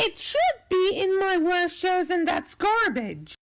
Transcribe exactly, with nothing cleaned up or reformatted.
It should be in my worst shows, and that's garbage.